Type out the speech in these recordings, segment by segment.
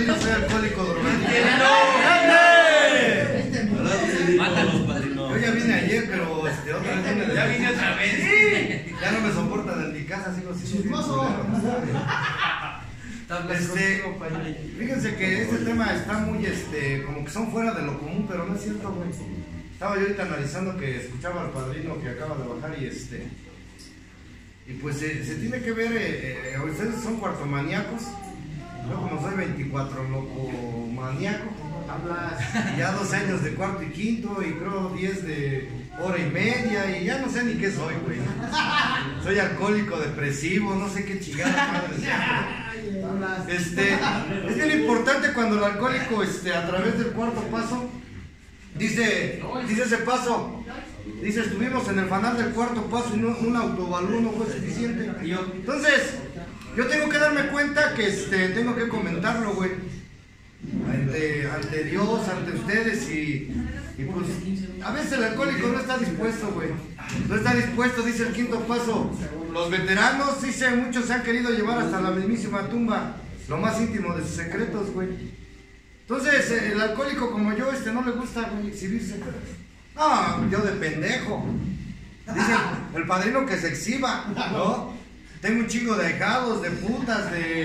yo soy alcohólico drogadicto. Mátalos, padrino. Yo ya vine ayer, pero otra vez ya vine otra vez. Ya no me soportan en mi casa, sigo sin fíjense que este tema está muy, como que son fuera de lo común, pero no es cierto, güey. Estaba yo ahorita analizando que escuchaba al padrino que acaba de bajar y pues se tiene que ver, ustedes son cuartomaníacos, yo como soy 24 loco maníaco, ya 12 años de cuarto y quinto y creo 10 de hora y media y ya no sé ni qué soy, güey. Soy alcohólico, depresivo, no sé qué chingada madre sea. Es bien importante cuando el alcohólico a través del cuarto paso dice ese paso, dice estuvimos en el fanal del cuarto paso y un autovalú no fue suficiente. Entonces yo tengo que darme cuenta que tengo que comentarlo, güey, ante Dios, ante ustedes y pues a veces el alcohólico no está dispuesto, güey, no está dispuesto. Dice el quinto paso, los veteranos, dice, muchos se han querido llevar hasta la mismísima tumba, lo más íntimo de sus secretos, güey. Entonces el alcohólico como yo, no le gusta, güey, exhibirse. No, yo de pendejo. Dice el padrino que se exhiba, ¿no? Tengo un chingo de ahijados, de putas,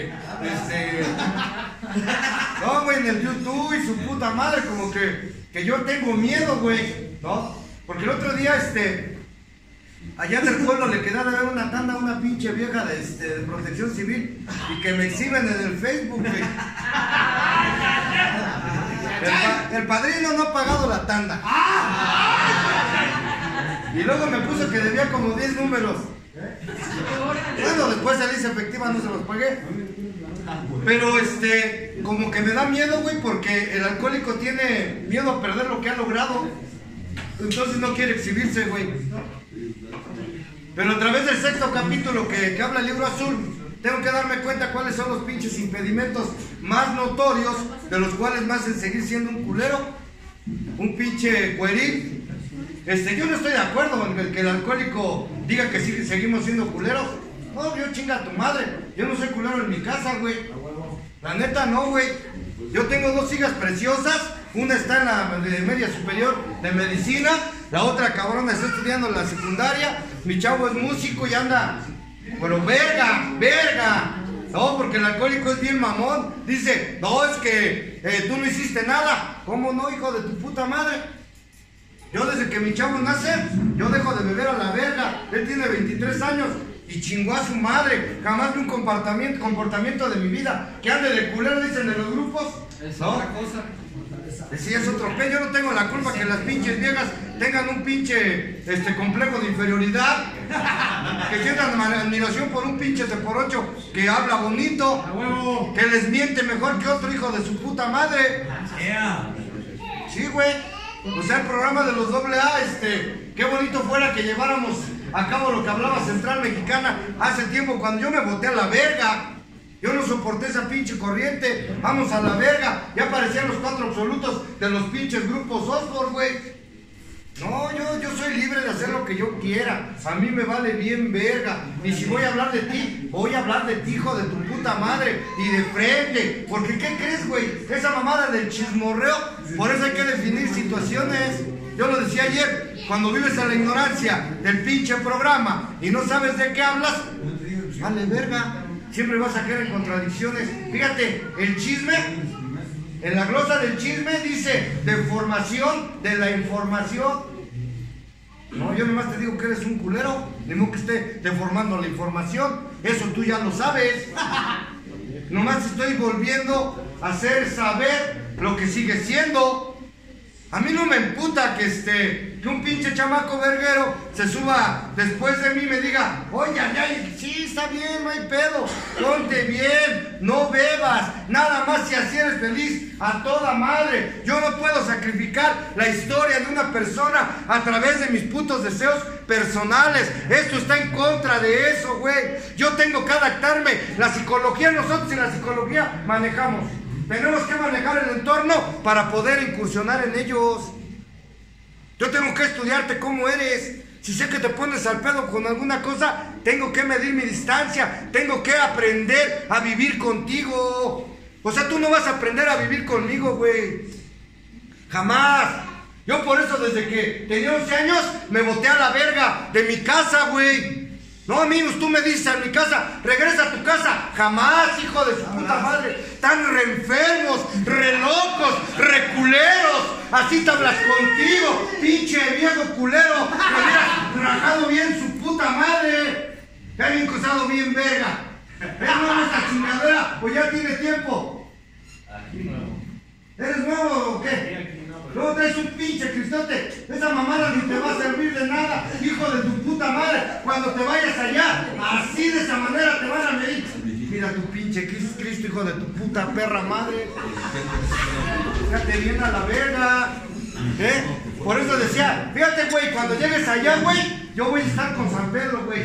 no, güey, en el YouTube y su puta madre, como que yo tengo miedo, güey, ¿no? Porque el otro día, allá en el pueblo le quedé de ver una tanda a una pinche vieja de protección civil y que me exhiben en el Facebook, güey. El padrino no ha pagado la tanda. Y luego me puso que debía como 10 números. Bueno, después se dice efectiva, no se los pagué. Pero como que me da miedo, güey, porque el alcohólico tiene miedo a perder lo que ha logrado. Entonces no quiere exhibirse, güey. Pero a través del sexto capítulo que habla el libro azul, tengo que darme cuenta cuáles son los pinches impedimentos más notorios, de los cuales me hacen seguir siendo un culero, un pinche cueril. Yo no estoy de acuerdo en que el alcohólico diga que seguimos siendo culeros. No, yo chinga a tu madre. Yo no soy culero en mi casa, güey. La neta no, güey. Yo tengo 2 hijas preciosas. Una está en la media superior de medicina. La otra cabrona está estudiando en la secundaria. Mi chavo es músico y anda. Pero verga. No, porque el alcohólico es bien mamón. Dice, no, es que tú no hiciste nada. ¿Cómo no, hijo de tu puta madre? Yo desde que mi chavo nace, yo dejo de beber a la verga. Él tiene 23 años y chingó a su madre. Jamás vi un comportamiento de mi vida que ande de culero, dicen en los grupos. Es ¿no? otra cosa. Sí, es otro pe. Yo no tengo la culpa que las pinches viejas tengan un pinche complejo de inferioridad, que sientan admiración por un pinche de por 8 que habla bonito, que les miente mejor que otro hijo de su puta madre. Sí, güey. O sea, el programa de los AA, qué bonito fuera que lleváramos a cabo lo que hablaba Central Mexicana hace tiempo, cuando yo me boté a la verga. Yo no soporté esa pinche corriente. Vamos a la verga. Ya aparecían los 4 absolutos de los pinches grupos Osborne, güey. No, yo soy libre de hacer lo que yo quiera. A mí me vale bien verga. Y si voy a hablar de ti, voy a hablar de ti, hijo de tu puta madre. Y de frente. Porque ¿qué crees, güey? Esa mamada del chismorreo. Por eso hay que definir situaciones. Yo lo decía ayer. Cuando vives en la ignorancia del pinche programa y no sabes de qué hablas, vale verga. Siempre vas a caer en contradicciones. Fíjate, el chisme, en la glosa del chisme dice deformación de la información. No, yo nomás te digo que eres un culero, ni modo que esté deformando la información. Eso tú ya lo sabes. Nomás estoy volviendo a hacer saber lo que sigue siendo. A mí no me emputa que un pinche chamaco verguero se suba después de mí y me diga, oye, ay, sí, está bien, no hay pedo, ponte bien, no bebas, nada más si así eres feliz, a toda madre. Yo no puedo sacrificar la historia de una persona a través de mis putos deseos personales. Esto está en contra de eso, güey. Yo tengo que adaptarme. La psicología, nosotros en la psicología manejamos. Tenemos que manejar el entorno para poder incursionar en ellos. Yo tengo que estudiarte cómo eres. Si sé que te pones al pedo con alguna cosa, tengo que medir mi distancia. Tengo que aprender a vivir contigo. O sea, tú no vas a aprender a vivir conmigo, güey. Jamás. Yo por eso desde que tenía 11 años me boté a la verga de mi casa, güey. No, amigos, tú me dices en mi casa, regresa a tu casa. Jamás, hijo de su puta madre. Tan re enfermos, re locos, re culeros. Así te hablas contigo, pinche viejo culero. Me hubieras rajado bien su puta madre. Te han encosado bien verga. ¿Es nuevo esta chingadera? Pues ya tiene tiempo. Aquí no. ¿Eres nuevo o qué? Luego traes un pinche cristote. Esa mamada ni te va a servir de nada, hijo de tu puta madre. Cuando te vayas allá, así de esa manera te van a medir. Mira tu pinche Cristo, hijo de tu puta perra madre. Fíjate bien a la verga. ¿Eh? Por eso decía, fíjate, güey, cuando llegues allá, güey, yo voy a estar con San Pedro, güey.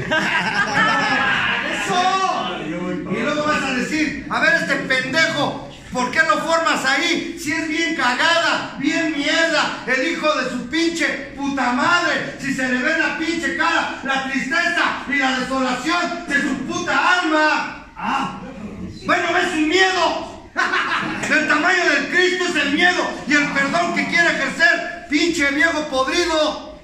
¡Eso! Y luego vas a decir, a ver, este pendejo, ¿por qué lo formas ahí? Si es bien cagada, bien mierda, el hijo de su pinche puta madre. Si se le ve la pinche cara, la tristeza y la desolación de su puta alma. Ah, bueno, es un miedo. El tamaño del Cristo es el miedo y el perdón que quiere ejercer, pinche viejo podrido.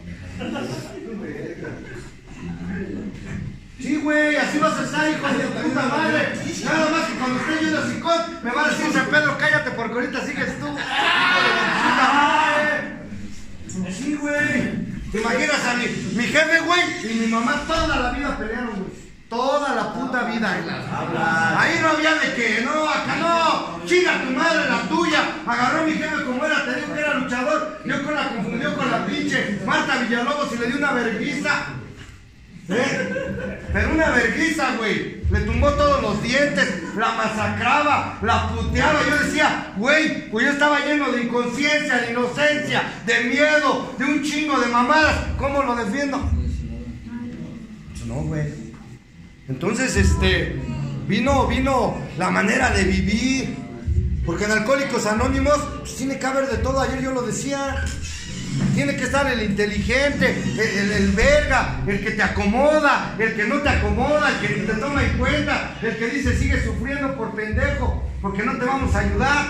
Sí, güey, así vas a estar, hijo de tu puta madre. Nada más que cuando esté yo en el sicón, me va a decir San Pedro, cállate porque ahorita sigues tú. Hijo de tu puta madre. Sí, güey. ¿Te imaginas a mi jefe, güey? Y mi mamá toda la vida pelearon, güey. Toda la puta vida. Ahí no había de que, no, acá no. Chinga tu madre, la tuya. Agarró a mi jefe como era, te digo que era luchador. Yo con la confundió con la pinche Marta Villalobos y le dio una vergüenza. Pero una vergüenza, güey. Le tumbó todos los dientes, la masacraba, la puteaba. Yo decía, güey, pues yo estaba lleno de inconsciencia, de inocencia, de miedo, de un chingo de mamadas. ¿Cómo lo defiendo? No, güey. Entonces, vino la manera de vivir. Porque en Alcohólicos Anónimos, pues, tiene que haber de todo. Ayer yo lo decía. Tiene que estar el inteligente, el verga, el que te acomoda, el que no te acomoda, el que ni te toma en cuenta, el que dice sigue sufriendo por pendejo, porque no te vamos a ayudar.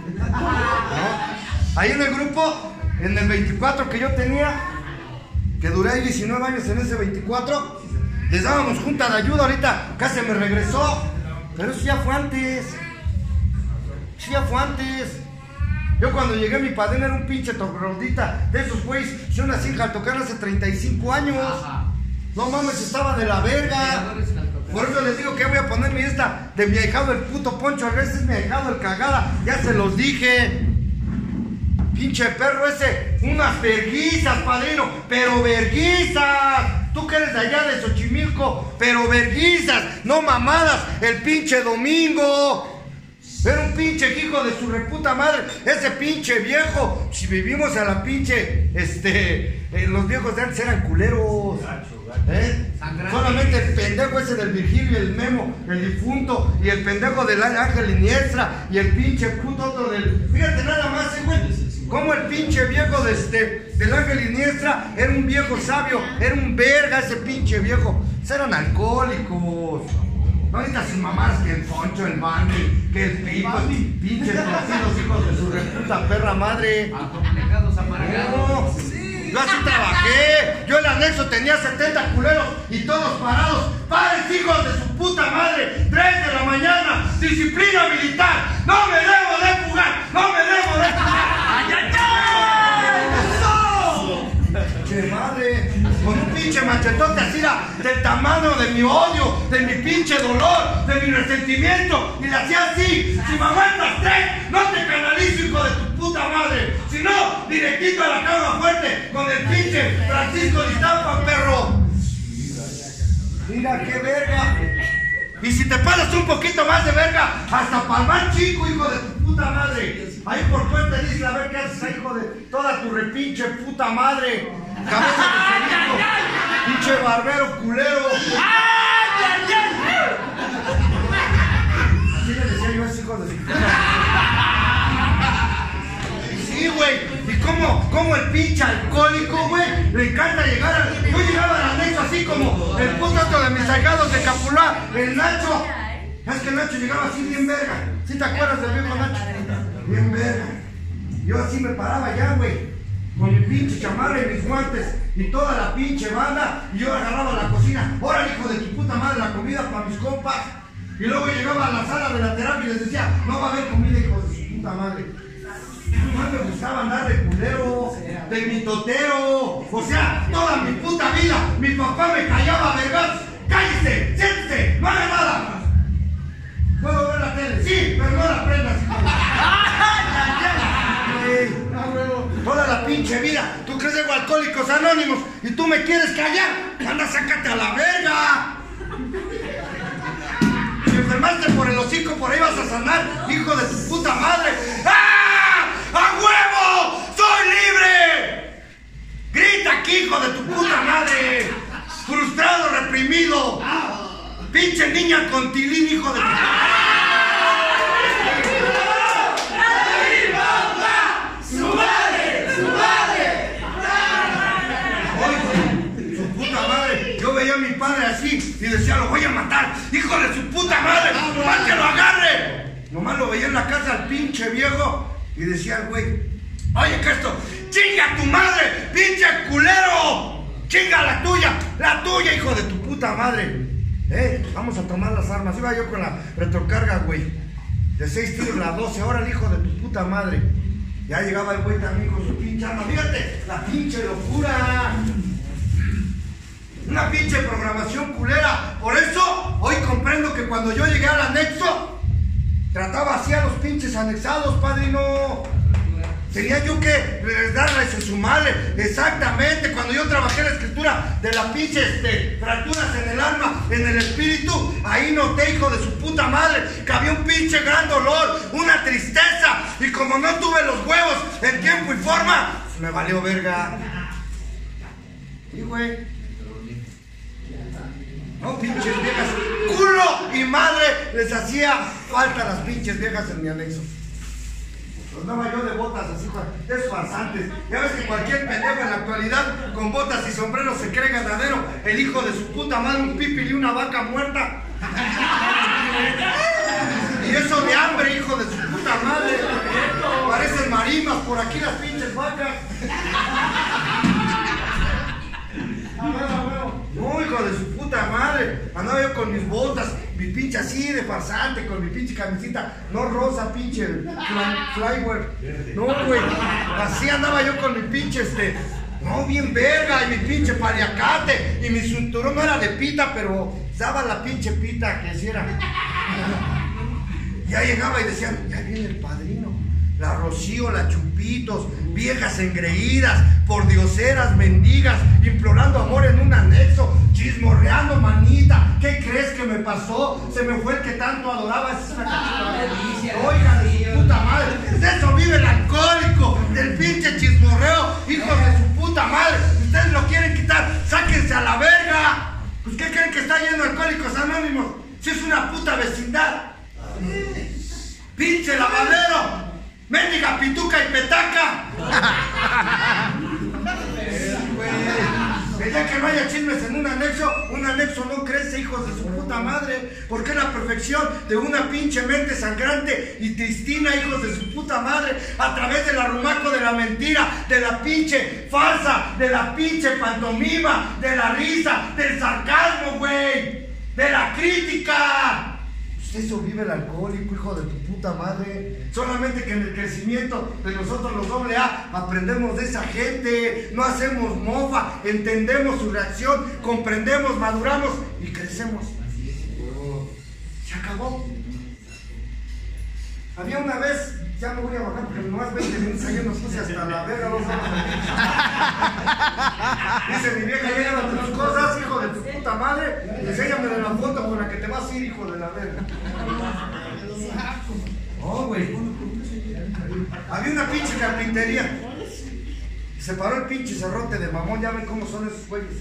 ¿No? Ahí en el grupo, en el 24 que yo tenía, que duré 19 años en ese 24, les dábamos junta de ayuda. Ahorita casi me regresó, pero eso ya fue antes. Eso ya fue antes. Yo cuando llegué a mi padrino era un pinche torrodita de esos güeyes. Yo nací en Jaltocán hace 35 años. No mames, estaba de la verga. Por eso les digo que voy a poner mi esta de mi ahijado el puto Poncho. A veces es mi ahijado el cagada. Ya se los dije. Pinche perro ese. Unas verguizas, padrino. Pero verguizas. Tú que eres de allá de Xochimilco. Pero verguizas. No mamadas. El pinche domingo. Era un pinche hijo de su reputa madre. Ese pinche viejo. Si vivimos a la pinche, los viejos de antes eran culeros. Solamente el pendejo ese del Virgilio, el Memo, el difunto, y el pendejo del Ángel Iniestra, y el pinche puto otro del. Fíjate nada más, güey. Como el pinche viejo del Ángel Iniestra era un viejo sabio, era un verga ese pinche viejo. Eran alcohólicos. No ahorita sin mamadas que el Poncho, el Bani, que el Pipo, pinches torcidos hijos de su reputa perra madre. Acomplejados, amargados. No, yo así trabajé. Yo en el anexo tenía 70 culeros y todos parados. ¡Padres, hijos de su puta madre! 3 de la mañana, disciplina militar. ¡No me debo de fugar! ¡No me debo de fugar! ¡Ay, ay, ay! ¡Eso! ¡Che madre! Con un pinche machetote así del tamaño de mi odio, de mi pinche dolor, de mi resentimiento. Y le hacía así: si me aguantas 3, no te canalizo, hijo de tu puta madre. Si no, directito a la cama fuerte con el pinche Francisco de Iztapa, perro. Mira qué verga. Y si te paras un poquito más de verga, hasta para el más chico, hijo de tu puta madre. Ahí por Puente dice, a ver qué haces, hijo de toda tu repinche puta madre. Cabeza de cerito, pinche barbero culero. Así le decía yo a ese hijo de su puta madre. Sí, güey. Y como el pinche alcohólico, güey, le encanta llegar al. Yo llegaba al anexo así como el puto otro de mis ahijados de Capulá, el Nacho. Es que Nacho llegaba así bien verga. ¿Sí te acuerdas del viejo Nacho? Bien verga. Yo así me paraba ya, güey, con mi pinche chamarra y mis guantes y toda la pinche banda, y yo agarraba la cocina. Ahora, hijo de tu puta madre, la comida para mis compas. Y luego llegaba a la sala de la terapia y les decía, no va a haber comida, hijo de su puta madre. No me gustaba andar de culero, de mitotero. O sea, toda mi puta vida, mi papá me callaba, vergas. ¡Cállese! ¡Siéntese! ¡No haga nada! ¿Puedo ver la tele? Sí, pero no la prendas. Toda la pinche vida. ¿Tú crees en Alcohólicos Anónimos y tú me quieres callar? ¡Anda, sácate a la verga! Si enfermaste por el hocico, por ahí vas a sanar, hijo de tu puta madre. ¡Ah! ¡A huevo! ¡Soy libre! ¡Grita aquí, hijo de tu puta madre! ¡Frustrado, reprimido! ¡Pinche niña con tilín, hijo de tu puta madre! Yo veía a mi padre así y decía, lo voy a matar, hijo de su puta madre, nomás que lo agarre. Nomás lo veía en la casa al pinche viejo y decía al güey, oye, que esto, chinga tu madre, pinche culero, chinga la tuya, hijo de tu puta madre. Vamos a tomar las armas. Iba yo con la retrocarga, güey, de 6 tiros la 12, ahora el hijo de tu puta madre. Ya llegaba el güey también con su pinche arma, fíjate, la pinche locura. Una pinche programación culera. Por eso hoy comprendo que cuando yo llegué al anexo trataba así a los pinches anexados, padrino. Tenía yo que darles en su madre. Exactamente. Cuando yo trabajé la escritura de las pinches fracturas en el alma, en el espíritu, ahí noté, hijo de su puta madre, que había un pinche gran dolor, una tristeza. Y como no tuve los huevos en tiempo y forma, me valió verga. Y güey, no, pinches viejas, culo y madre, les hacía falta las pinches viejas en mi anexo. Andaba yo de botas así, es farsantes. Ya ves que cualquier pendejo en la actualidad con botas y sombreros se cree ganadero. El hijo de su puta madre, un pipil y una vaca muerta. Y eso de hambre, hijo de su puta madre. Parecen marimas por aquí las pinches vacas. No, hijo de su puta madre. Andaba yo con mis botas, mi pinche así de farsante, con mi pinche camisita, no rosa, pinche flyware. No, güey. Así andaba yo con mi pinche no, bien verga, y mi pinche paliacate, y mi cinturón no era de pita, pero daba la pinche pita que hiciera. Ya llegaba y decían, ya viene el padrino. La Rocío, la Chupitos, viejas engreídas, pordioseras, mendigas, implorando amor en un anexo, chismorreando, manita. ¿Qué crees que me pasó? Se me fue el que tanto adoraba. Esa es una canción. Oiga, de su puta madre. De eso vive el alcohólico, del pinche chismorreo, hijos de su puta madre. Ustedes lo quieren quitar, sáquense a la verga. Pues ¿qué creen que está yendo Alcohólicos Anónimos? Si es una puta vecindad. Pinche lavadero, mendiga pituca y petaca. Ya que no haya chismes en un anexo no crece, hijos de su puta madre. Porque es la perfección de una pinche mente sangrante y tristina, hijos de su puta madre, a través del arrumaco de la mentira, de la pinche farsa, de la pinche pantomima, de la risa, del sarcasmo, güey, de la crítica. Eso vive el alcohólico, hijo de tu puta madre. Solamente que en el crecimiento de nosotros los AA aprendemos de esa gente, no hacemos mofa, entendemos su reacción, comprendemos, maduramos y crecemos. Se acabó. Había una vez, ya me voy a bajar porque nomás 20 minutos ayer nos puse hasta la verga. Dice mi vieja, llévate tus cosas, hijo de tu puta madre, enséñame de la foto con la que te vas a ir, hijo de la verga. Oh, güey. Había una pinche carpintería. Se paró el pinche cerrote de mamón, ya ven cómo son esos güeyes.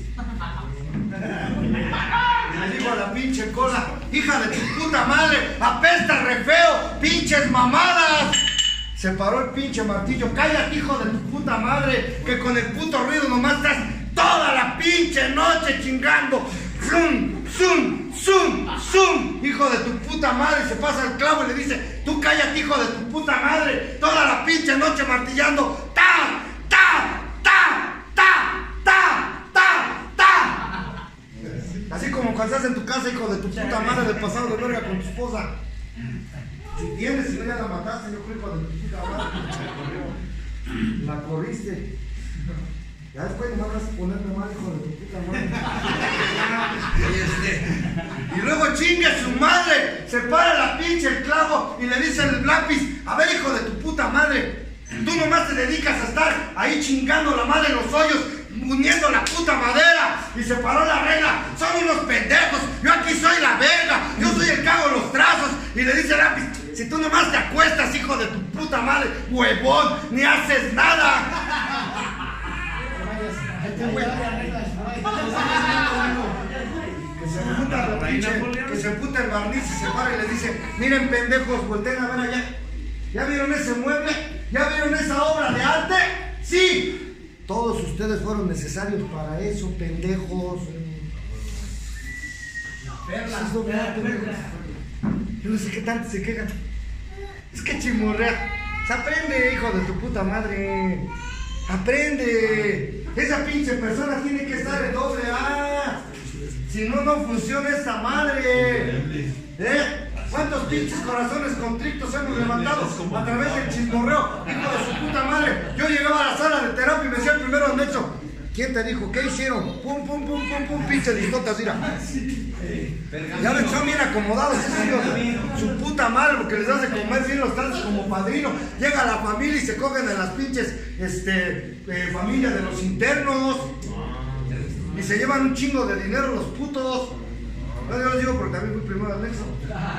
Y le digo a la pinche cola, hija de tu puta madre, apesta re feo, pinches mamadas. Se paró el pinche martillo, cállate, hijo de tu puta madre, que con el puto ruido nomás estás toda la pinche noche chingando. Zum, zum, zum, zum. hijo de tu puta madre, y se pasa el clavo y le dice, tú cállate, hijo de tu puta madre, toda la pinche noche martillando, ¡ta! ¡ta! ¡ta! ¡ta! ¡ta! ¡ta! ¡ta! Así como cuando estás en tu casa, hijo de tu puta madre, del pasado de verga con tu esposa. Si tienes, si no ya la mataste, yo creo, hijo de tu puta madre. La corriste. Ya después no vas a ponerme mal, hijo de tu puta madre. Y luego chingue a su madre, se para la pinche el clavo y le dice el lápiz, a ver, hijo de tu puta madre, tú nomás te dedicas a estar ahí chingando la madre en los hoyos, uniendo la puta madera, y se paró la regla, son unos pendejos, yo aquí soy la verga, yo soy el que hago los trazos, y le dice el lápiz, si tú nomás te acuestas, hijo de tu puta madre, huevón, ni haces nada. Que se emputa el barniz y se para y le dice, miren pendejos, volteen a ver allá. ¿Ya vieron ese mueble? ¿Ya vieron esa obra de arte? ¡Sí! Todos ustedes fueron necesarios para eso, pendejos. Yo no sé qué tanto se quejan. Es que chimorrea. Se aprende, hijo de tu puta madre. Aprende. Esa pinche persona tiene que estar en doble A. Si no, no funciona esta madre. ¿Cuántos pinches corazones contrictos hemos levantado a través del chismorreo? Hijo de su puta madre. Yo llegaba a la sala de terapia y me decía el primero anexo, ¿quién te dijo? ¿Qué hicieron? Pum, pum, pum, pum, pum, pinche discotas, mira. Ya ven, son bien acomodados, su puta madre, porque les hace comer bien los tratos como padrino. Llega la familia y se cogen de las pinches familias de los internos. Y se llevan un chingo de dinero los putos. No, yo les digo porque también fui primero al nexo.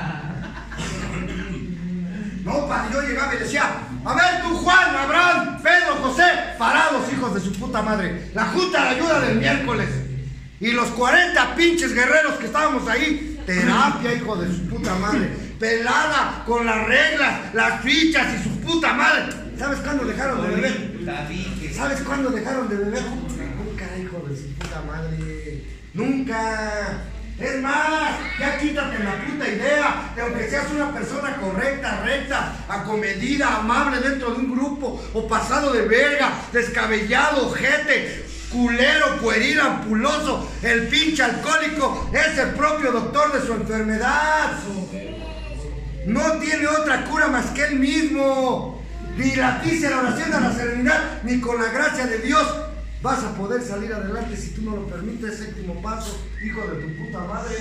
No, padre, yo llegaba y decía, a ver tú, Juan, Abraham, Pedro, José, parados, hijos de su puta madre. La junta de ayuda del miércoles. Y los 40 pinches guerreros que estábamos ahí, terapia, hijo de su puta madre. Pelada, con las reglas, las fichas y su puta madre. ¿Sabes cuándo dejaron de beber? ¿Sabes cuándo dejaron de beber? Nunca, hijo de su puta madre. Nunca. Es más, ya quítate la puta idea de aunque seas una persona correcta, recta, acomedida, amable dentro de un grupo, o pasado de verga, descabellado, ojete, culero, pueril, ampuloso, el pinche alcohólico es el propio doctor de su enfermedad. No tiene otra cura más que él mismo. Ni la dice la oración de la serenidad, ni con la gracia de Dios vas a poder salir adelante si tú no lo permites. Séptimo paso, hijo de tu puta madre.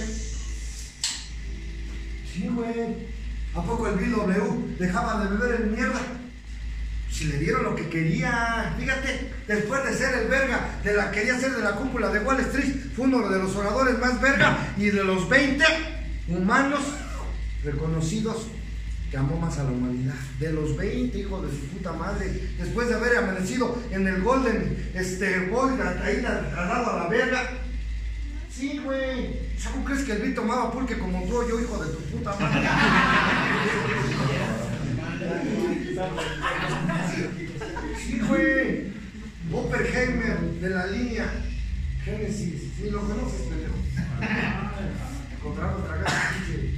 Sí, güey. ¿A poco el BW dejaba de beber en mierda? Si le dieron lo que quería. Fíjate, después de ser el verga, quería ser de la cúpula de Wall Street, fue uno de los oradores más verga, y de los 20 humanos reconocidos que amó más a la humanidad. De los 20, hijo de su puta madre, después de haber amanecido en el Golden Boy, ahí trasladado a la verga. Sí, güey. ¿Cómo crees que el Rey tomaba pulque como yo, hijo de tu puta madre? Sí, güey. Oppenheimer, de la línea Génesis. Sí, lo conoces, pendejo. Encontramos otra casa,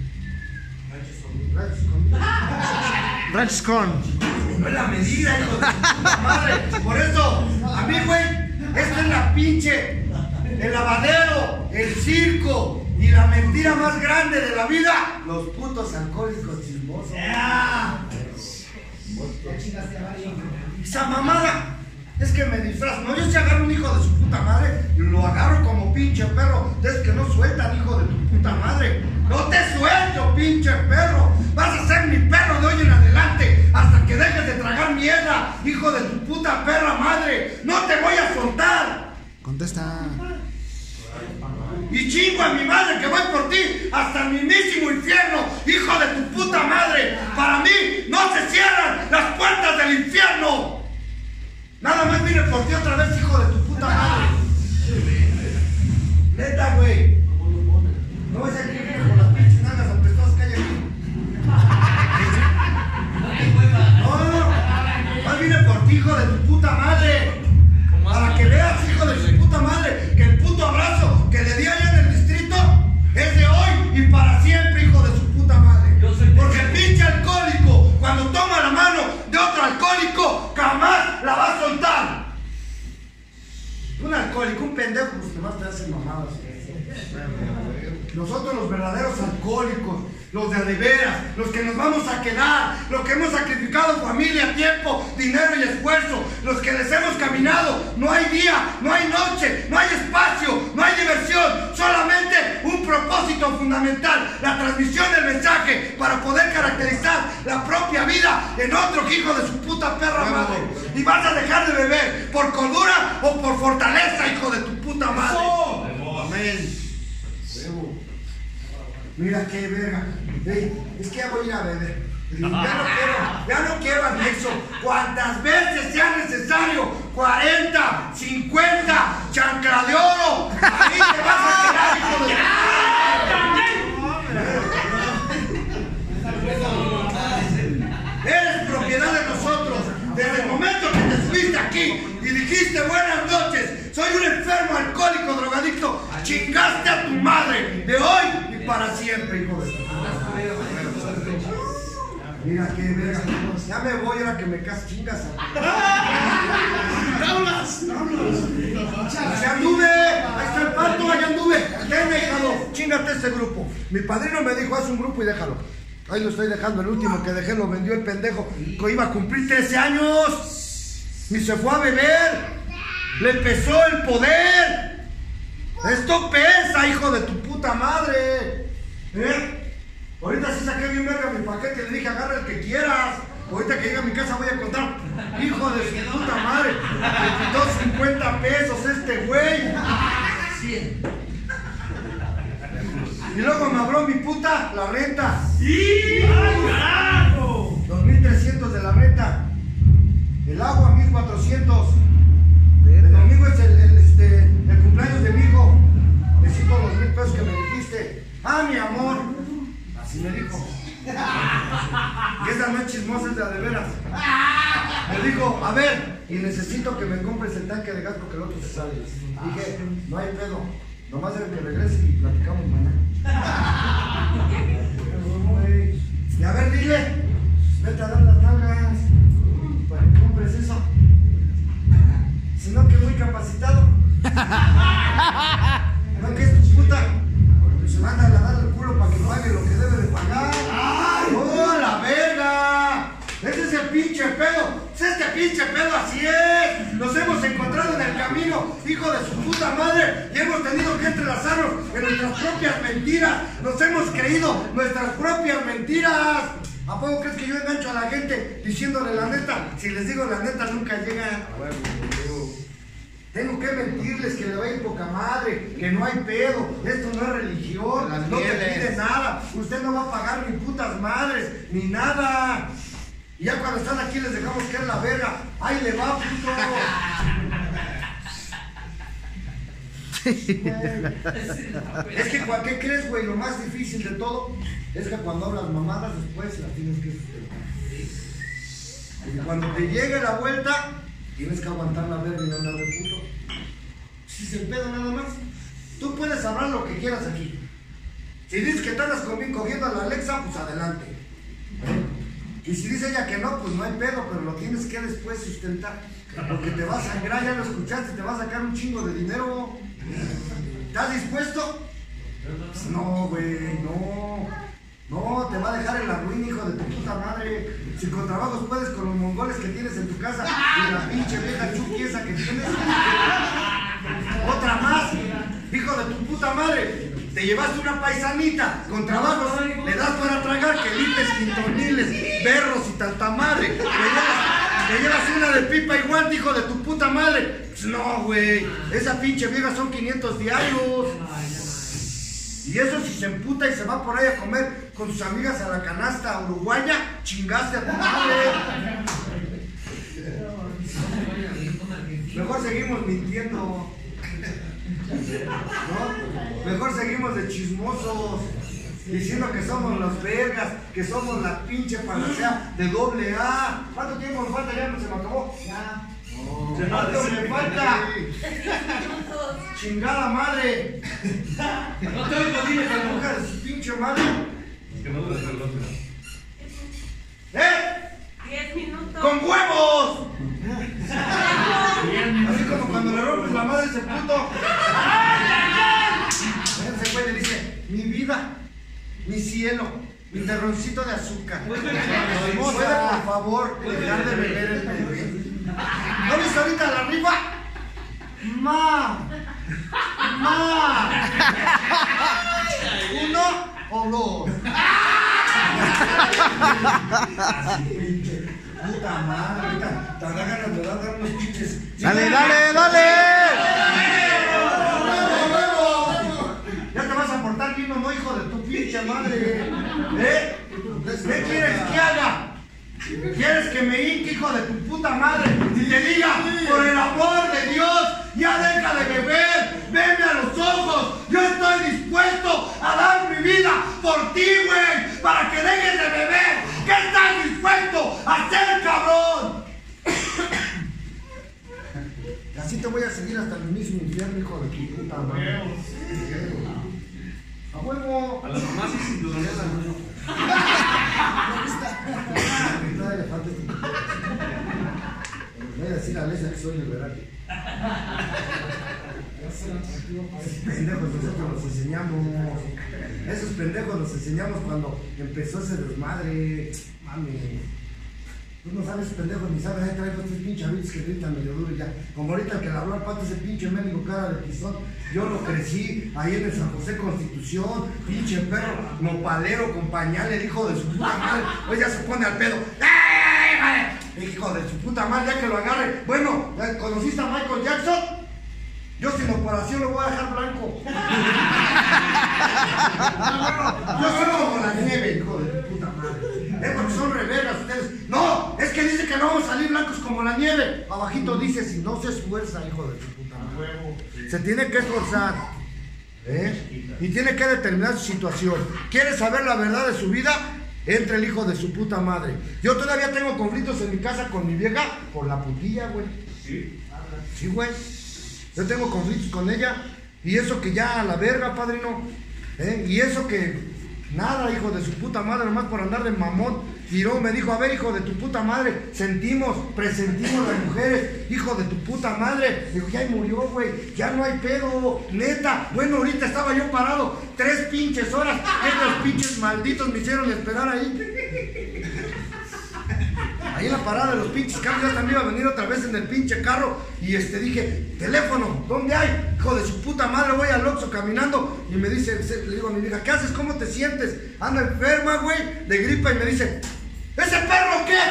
Ranch con. No es la medida, hijo de puta madre. Por eso, a mí, güey, esto es la pinche, el lavadero, el circo y la mentira más grande de la vida. Los putos alcohólicos chismosos. Esa mamada es que me disfrazo. No, yo si agarro un hijo de su puta madre, lo agarro como pinche perro. Es que no sueltan, hijo de tu puta madre. No te suelto, pinche perro. Vas a ser mi perro de hoy en adelante hasta que dejes de tragar mierda, hijo de tu puta perra madre. No te voy a soltar. Contesta. Y chingo a mi madre que voy por ti hasta el mismísimo infierno, hijo de tu puta madre. Para mí no se cierran las puertas del infierno. Nada más vine por ti otra vez, hijo de tu puta madre. Neta, güey. No vas a ir con las pinches nalgas apestadas que hay aquí. No, más vine por ti, hijo de tu puta madre. Para que veas, hijo de su puta madre, que el puto abrazo que le di allá en el distrito es de hoy y para siempre, hijo de alcohólico, un pendejo, pues que más te hacen mamadas. Nosotros los verdaderos alcohólicos, los de veras, los que nos vamos a quedar, los que hemos sacrificado familia, tiempo, dinero y esfuerzo, los que les hemos caminado, no hay día, no hay noche, no hay espacio, no hay diversión, solamente un propósito fundamental, la transmisión del mensaje para poder caracterizar la propia vida en otro hijo de su puta perra madre. Y vas a dejar de beber por cordura o por fortaleza, hijo de tu puta madre. Amén. Mira qué verga. Es que ya voy a ir a beber. Ya no quiero anexo. Cuantas veces sea necesario, 40, 50, chancla de oro. Ahí te vas a quedar, hijo de... Eres propiedad de nosotros. Desde el momento que te subiste aquí y dijiste buenas noches, soy un enfermo, alcohólico, drogadicto, chingaste a tu madre de hoy y para siempre, hijo de... Mira qué verga. Ya me voy ahora que me casas, chingas. ¡Vámonos! ¡Ya anduve! Ahí está el pato, allá anduve. Tenme, hijado, chingate ese grupo. Mi padrino me dijo, haz un grupo y déjalo. Ahí lo estoy dejando, el último que dejé lo vendió el pendejo, que iba a cumplir 13 años. Y se fue a beber. Le pesó el poder. Esto pesa, hijo de tu puta madre. Ahorita sí saqué bien verga mi paquete y le dije, agarra el que quieras. Ahorita que llegue a mi casa voy a contar. Hijo de su puta madre. Me quitó 50 pesos este güey. Y luego me habló mi puta la renta. ¡Sí! ¡Ay, carajo! 2,300 de la renta. El agua, 1,400. El domingo es el cumpleaños de mi hijo. Necesito los 1,000 pesos que me dijiste. Ah, mi amor. Así me dijo. Y esa no es chismosa, es de veras. Me dijo, a ver, y necesito que me compres el tanque de gas porque el otro se sale. Dije, no hay pedo. Nomás debe que regrese y platicamos mañana. Y a ver, dile, vete a dar las nalgas para que compres eso. Si no, que muy capacitado. No, que es tu puta. Se manda a dar el culo para que pague lo que debe de pagar. ¡Ay! ¡Oh, la verga! Ese es el pinche pedo. Este pinche pedo así es. Nos hemos encontrado en el camino, hijo de su puta madre, y hemos tenido que entrelazarnos en nuestras propias mentiras. Nos hemos creído nuestras propias mentiras. ¿A poco crees que yo engancho a la gente diciéndole la neta? Si les digo la neta nunca llegan. Tengo que mentirles que le va a ir poca madre, que no hay pedo, esto no es religión, no te pide nada, usted no va a pagar ni putas madres, ni nada. Y ya cuando están aquí les dejamos caer la verga, ¡ahí le va, puto! Es que, ¿qué crees, güey? Lo más difícil de todo es que cuando hablas mamadas después las tienes que sustentar. Y cuando te llegue la vuelta, tienes que aguantar la verga y no andar de puto. Si se pedo nada más, tú puedes hablar lo que quieras aquí. Si dices que te andas cogiendo a la Alexa, pues adelante. Y si dice ella que no, pues no hay pedo, pero lo tienes que después sustentar. Porque te va a sangrar, ya lo escuchaste, te va a sacar un chingo de dinero. ¿Estás dispuesto? Pues no, güey, no. No, te va a dejar en la ruina, hijo de tu puta madre. Si con trabajos puedes con los mongoles que tienes en tu casa y la pinche vieja chuki esa que tienes. Otra más, hijo de tu puta madre. Te llevaste una paisanita con trabajos, le das para tragar quelites, quintoniles, berros y tanta madre. Te llevas una de pipa y guante, hijo de tu puta madre. Pues no, güey, esa pinche vieja son 500 diarios. Y eso si se emputa y se va por ahí a comer con sus amigas a la canasta uruguaya, chingaste a tu madre. Mejor seguimos mintiendo. ¿No? Mejor seguimos de chismosos, diciendo que somos los vergas, que somos la pinche panacea de AA. ¿Cuánto tiempo me falta? Ya no se me acabó. Ya. ¿Cuánto me falta? Chingada madre. No te oigo, dime, la mujer de su pinche madre. Que no dure el otro. 10 minutos. ¡Con huevos! Así como cuando le rompes la madre ese puto. Ese güey le dice, mi vida, mi cielo, mi terroncito de azúcar. ¿Puede por favor dejar de beber el bebé? ¿No viste ahorita la rifa? Ma. ¿Uno o dos? Puta madre, ahorita te habrá ganas de dar unos pinches. Dale. Ya te vas a portar bien, no, hijo de tu pinche madre. ¿Qué quieres que haga? ¿Quieres que me hinque, hijo de tu puta madre? Y te diga, por el amor de Dios, ya deja de beber, veme a los ojos. Yo estoy dispuesto a dar mi vida por ti, güey, para que dejes de beber. ¿Qué estás dispuesto a hacer, cabrón? Así te voy a seguir hasta el mismo infierno, hijo de tu puta madre. A huevo. A las mamás sí sin duda. Voy a decir a Alesia que soy liberal. Esos pendejos nosotros los enseñamos. Esos pendejos los enseñamos cuando empezó ese desmadre. Mami. Tú no sabes, pendejos, ni sabes, ahí traigo estos pinches chavitos que gritan medio duro y ya. Como ahorita que le habló al pato ese pinche mendigo cara de tizón. Yo lo crecí ahí en el San José Constitución, pinche perro nopalero con pañales, hijo de su puta madre. Hoy ya se pone al pedo. ¡Ay, madre! Hijo de su puta madre, ya que lo agarre. Bueno, ¿conociste a Michael Jackson? Yo sin operación lo voy a dejar blanco. Yo soy como la nieve, hijo de tu puta madre. Es porque son revelas ustedes. No, es que dice que no vamos a salir blancos como la nieve. Abajito dice, si no se esfuerza, hijo de tu puta madre. Se tiene que esforzar. Y tiene que determinar su situación. ¿Quiere saber la verdad de su vida? Entre el hijo de su puta madre. Yo todavía tengo conflictos en mi casa con mi vieja por la putilla, güey. Sí, güey. Yo tengo conflictos con ella. Y eso que ya a la verga, padrino. Y eso que nada, hijo de su puta madre, nomás por andar de mamón. Tiró, me dijo, a ver, hijo de tu puta madre, presentimos las mujeres, hijo de tu puta madre. Dijo, ya murió, güey, ya no hay pedo, neta. Bueno, ahorita estaba yo parado 3 pinches horas. Estos pinches malditos me hicieron esperar ahí. Ahí en la parada de los pinches carros, yo también iba a venir otra vez en el pinche carro. Y dije, teléfono, ¿dónde hay? Hijo de su puta madre, voy al Oxxo caminando. Y me dice, le digo a mi hija, ¿qué haces? ¿Cómo te sientes? Anda enferma, güey, de gripa. Y me dice, ¿ese perro qué?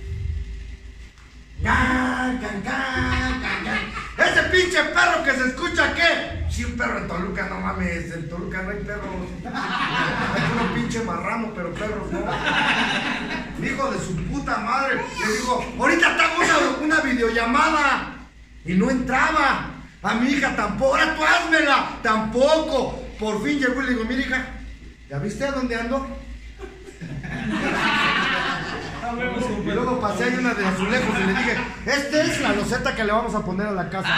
Can, can, can, can, can. Ese pinche perro que se escucha, ¿qué? Sí, un perro en Toluca, no mames, en Toluca no hay perros. Hay uno pinche marrano, pero perros no. Hijo de su puta madre. Le digo, ahorita estamos una videollamada. Y no entraba. A mi hija tampoco. Ahora tú házmela. Tampoco. Por fin llegó y le digo, mira, hija, ¿ya viste a dónde ando? Y luego pasé ahí una de azulejos y le dije, esta es la loseta que le vamos a poner a la casa.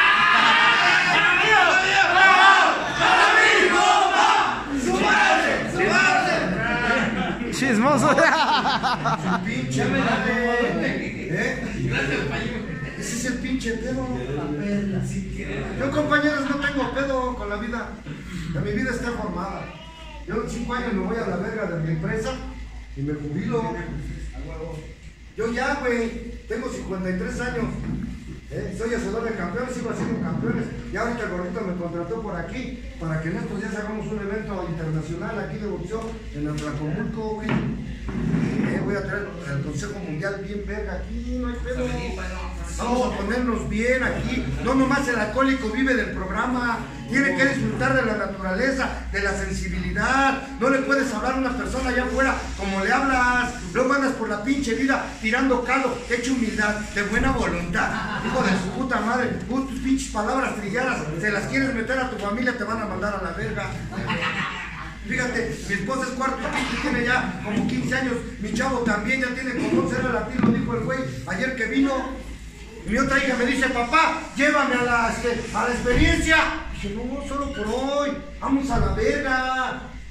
Chismoso. Su pinche madre. Ese es el pinche pedo. Yo, compañeros, no tengo pedo con la vida. Mi vida está formada. Yo en 5 años me voy a la verga de mi empresa y me jubilo. Yo ya, güey, tengo 53 años. Soy hacedor de campeones, sigo haciendo campeones. Y ahorita el gordito me contrató por aquí para que en estos días hagamos un evento internacional aquí de boxeo en Atlacomulco, güey. Voy a traer el Consejo Mundial bien verga aquí, no hay pedo. Vamos a ponernos bien aquí. No nomás el alcohólico vive del programa. Tiene que disfrutar de la naturaleza, de la sensibilidad. No le puedes hablar a una persona allá afuera como le hablas. Luego andas por la pinche vida tirando caldo. Hecho humildad, de buena voluntad. Hijo de su puta madre. Tus pinches palabras trilladas, se las quieres meter a tu familia, te van a mandar a la verga. Fíjate, mi esposa es cuarto y tiene ya como 15 años. Mi chavo también ya tiene como 11 años latino, dijo el güey ayer que vino. Mi otra hija me dice, papá, llévame a la experiencia. Dije, no, solo por hoy, vamos a la verga.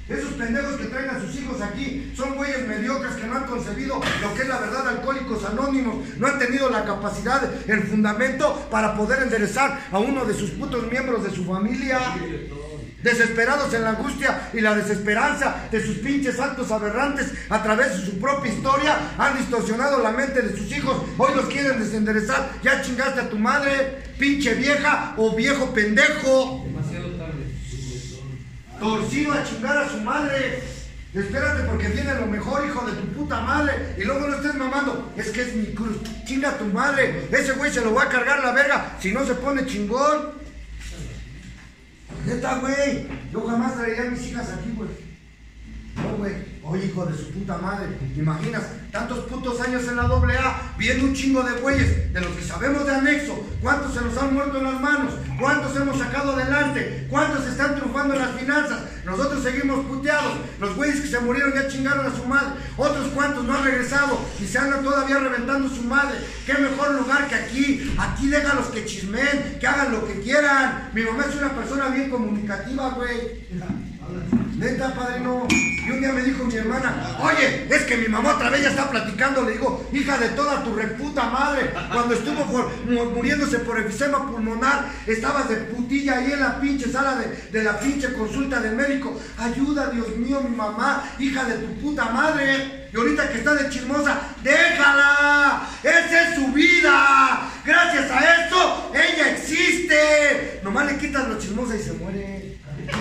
Esos pendejos que traen a sus hijos aquí son güeyes mediocres que no han concebido lo que es la verdad. Alcohólicos Anónimos no han tenido la capacidad, el fundamento para poder enderezar a uno de sus putos miembros de su familia. Desesperados en la angustia y la desesperanza de sus pinches actos aberrantes a través de su propia historia, han distorsionado la mente de sus hijos. Hoy los quieren desenderezar. Ya chingaste a tu madre, pinche vieja o viejo pendejo. Demasiado tarde. Torcido a chingar a su madre. Espérate porque viene lo mejor, hijo de tu puta madre. Y luego no estés mamando. Es que es mi cruz. Chinga a tu madre. Ese güey se lo va a cargar la verga si no se pone chingón. Neta, güey, yo jamás traería a mis hijas aquí, güey. No, güey. Oye, hijo de su puta madre, ¿te imaginas? Tantos putos años en la AA, viendo un chingo de güeyes, de los que sabemos de anexo. ¿Cuántos se nos han muerto en las manos? ¿Cuántos hemos sacado adelante? ¿Cuántos están triunfando en las finanzas? Nosotros seguimos puteados. Los güeyes que se murieron ya chingaron a su madre. Otros cuantos no han regresado y se andan todavía reventando su madre. ¿Qué mejor lugar que aquí? Aquí déjalos que chismen, que hagan lo que quieran. Mi mamá es una persona bien comunicativa, güey. Neta, padrino. Y un día me dijo mi hermana, oye, es que mi mamá otra vez ya está platicando. Le digo, hija de toda tu reputa madre, cuando estuvo muriéndose por enfisema pulmonar, estabas de putilla ahí en la pinche sala de la pinche consulta del médico. Ayuda, Dios mío, mi mamá, hija de tu puta madre. Y ahorita que está de chismosa, déjala. Esa es su vida. Gracias a esto, ella existe. Nomás le quitas lo chismosa y se muere.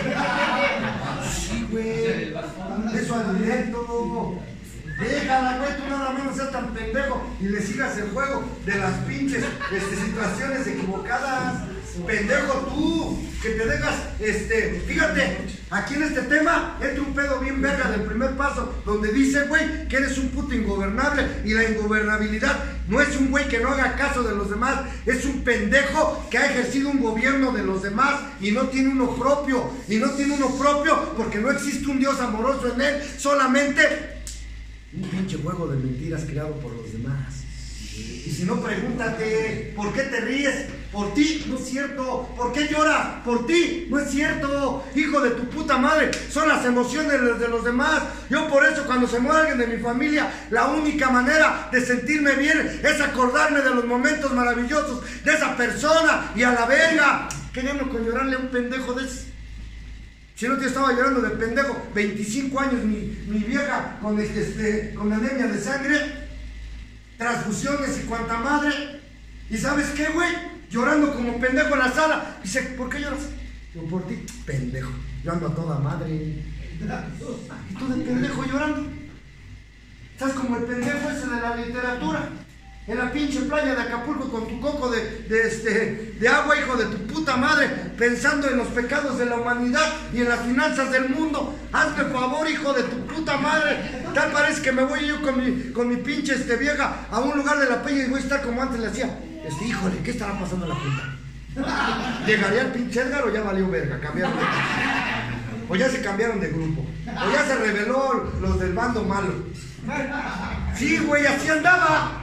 Sí, güey. Eso al directo. Déjala, güey, tú nada menos seas tan pendejo y le sigas el juego de las pinches situaciones equivocadas. Pendejo tú, que te dejas, fíjate, aquí en este tema entra un pedo bien verga del primer paso, donde dice, güey, que eres un puto ingobernable, y la ingobernabilidad no es un güey que no haga caso de los demás, es un pendejo que ha ejercido un gobierno de los demás y no tiene uno propio, porque no existe un Dios amoroso en él, solamente un pinche juego de mentiras creado por los demás. Y si no, pregúntate, ¿por qué te ríes? Por ti, no es cierto. ¿Por qué lloras? Por ti, no es cierto. Hijo de tu puta madre, son las emociones de los demás. Yo por eso cuando se muere alguien de mi familia, la única manera de sentirme bien es acordarme de los momentos maravillosos de esa persona. Y a la verga, ¿qué gano con llorarle a un pendejo de ese? Si no te estaba llorando de pendejo, 25 años mi vieja con anemia de sangre, transfusiones y cuanta madre. ¿Y sabes qué, güey? Llorando como pendejo en la sala. Dice, ¿por qué lloras? Yo, por ti, pendejo. Yo ando a toda madre. Y tú de pendejo llorando. Estás como el pendejo ese de la literatura. En la pinche playa de Acapulco con tu coco de agua, hijo de tu puta madre, pensando en los pecados de la humanidad y en las finanzas del mundo. Hazme el favor, hijo de tu puta madre. Tal parece que me voy yo con mi pinche vieja a un lugar de la peña y voy a estar como antes le hacía. Híjole, ¿qué estará pasando en la junta? ¿Llegaría el pinche Edgar o ya valió verga? Cambiaron de... O ya se cambiaron de grupo. O ya se reveló los del bando malo. Sí, güey, así andaba.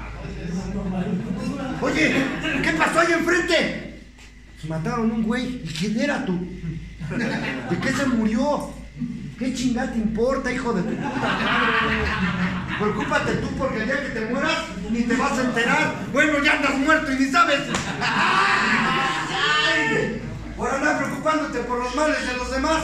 Oye, ¿qué pasó ahí enfrente? Mataron un güey. ¿Y quién era tú? ¿De qué se murió? ¿Qué chingada te importa, hijo de tu puta madre? Preocúpate tú porque el día que te mueras ni te vas a enterar. Bueno, ya andas muerto y ni sabes. Por andar preocupándote por los males de los demás.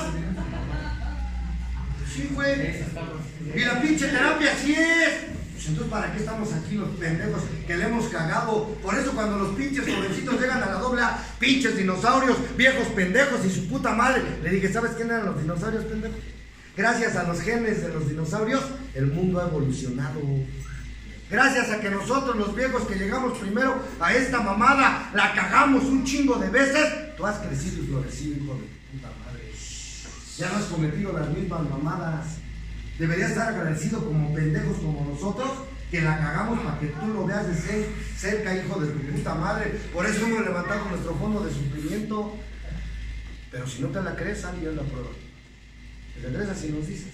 Sí, güey. Y la pinche terapia así es. Pues entonces, ¿para qué estamos aquí los pendejos que le hemos cagado? Por eso cuando los pinches jovencitos llegan a la AA, pinches dinosaurios, viejos pendejos y su puta madre, le dije, ¿sabes quién eran los dinosaurios, pendejos? Gracias a los genes de los dinosaurios, el mundo ha evolucionado. Gracias a que nosotros, los viejos que llegamos primero a esta mamada, la cagamos un chingo de veces, tú has crecido y florecido, hijo de tu puta madre. Ya no has cometido las mismas mamadas. Deberías estar agradecido como pendejos como nosotros, que la cagamos para que tú lo veas de cerca, hijo de tu puta madre. Por eso hemos levantado nuestro fondo de sufrimiento. Pero si no te la crees, alguien la prueba. ¿Te la crees así nos dices?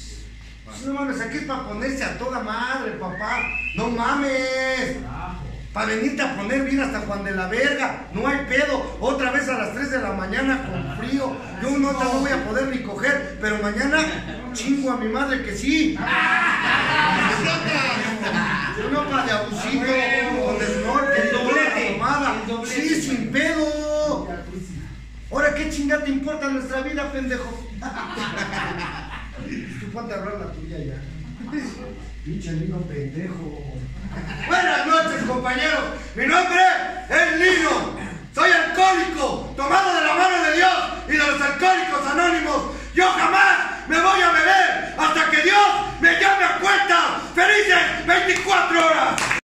No mames, aquí es para ponerse a toda madre, papá. No mames. Para venirte a poner bien hasta Juan de la Verga. No hay pedo. Otra vez a las 3 de la mañana con frío. Yo no voy a poder ni coger, pero mañana chingo a mi madre que sí. Una para de abusito, con snorkel, doblete, tomada. Sí, sin pedo. Ahora, ¿qué chingada te importa nuestra vida, pendejo? Tú ponte a hablar la tuya ya. Pinche Lino pendejo. Buenas noches, compañeros. Mi nombre es Lino. Soy alcohólico, tomado